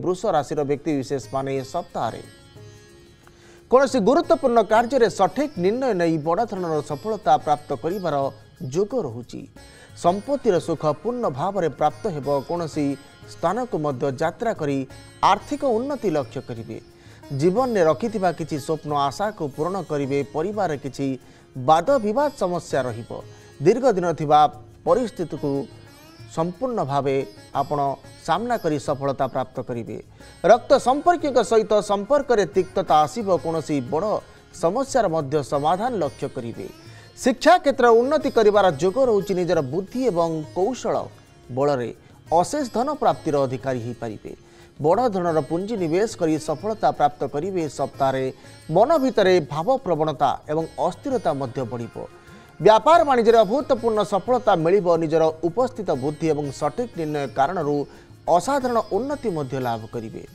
वृष राशि व्यक्ति विशेष माने सप्ताह कौन गुरुत्वपूर्ण कार्य सठिक निर्णय नहीं बड़ धरण सफलता प्राप्त करिवार जोग रहुची। संपत्तिर सुख पूर्ण भाव में प्राप्त हेब। कौन स्थान को मध्य यात्रा करी आर्थिक उन्नति लक्ष्य करिवे। जीवन में रखिथिबा किछि स्वप्न आशा को पूर्ण करिवे। परिवार किछि वाद विवाद समस्या रहिबो। दीर्घ दिन थिबा परिस्थिति को संपूर्ण भावे आपण सामना करी सफलता प्राप्त करिवे। रक्त संपर्क सहित संपर्क रे तिक्तता आसीबो। कोनोसी बड़ समस्यार मध्य समाधान लक्ष्य करिवे। शिक्षा क्षेत्र उन्नति करिवार जोग रहुछि। निजर बुद्धि एवं कौशल बल अशेष धन प्राप्तिर अधिकारी हो पारिबे। बड़ धनर पुंजी निवेश करी सफलता प्राप्त करिवे। सप्ताह मन भितरे भाव प्रवणता एवं अस्थिरता मध्य बढ़िबो। व्यापार वाणिज्य अभूतपूर्ण सफलता मिलिबो। निजर उपस्थित बुद्धि एवं सठिक निर्णय कारण असाधारण उन्नति मध्य लाभ करिवे।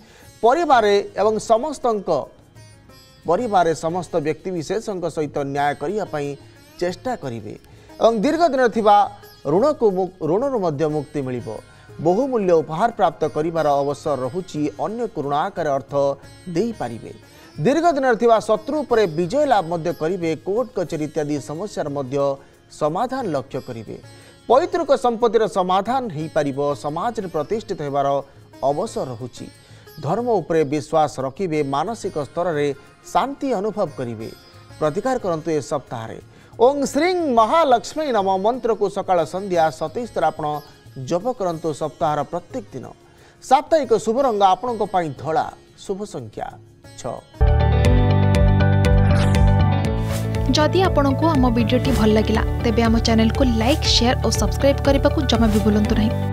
परिवार समस्त व्यक्ति विशेषଙ୍କ सहित न्याय करिया पई चेष्टा करिवे एवं दीर्घ दिन थिबा ऋणरू मध्य मुक्ति मिलिबो। बहुमूल्य उपहार प्राप्त करिवार अवसर रहुछि। अन्य ऋणाकार अर्थ देई पारिबे। दीर्घ दिन थिबा शत्रु पर विजय लाभ मध्य करिवे। कोर्ट कचेरी इत्यादि समस्यार मध्य समाधान लक्ष्य करिवे। पैतृक संपत्तिर समाधान हो पारिबो। समाज में प्रतिष्ठित हेबार अवसर रहुछि। धर्म उपरे विश्वास रखिवे। मानसिक स्तर रे शांति अनुभव करिवे। प्रतिकार करंतु ए सप्ताह रे ओं श्री महालक्ष्मी नम मंत्र को सकाळ संध्या 27 थर आपण जप करंतु। सप्ताहर प्रत्येक दिन। साप्ताहिक शुभ रंग आपणक पई धळा। शुभ संख्या 6। जदि आपंक आम भिडी भल लगा तेब आम चैनल को लाइक शेयर और सब्सक्राइब करने को जमा भी भूलु नहीं।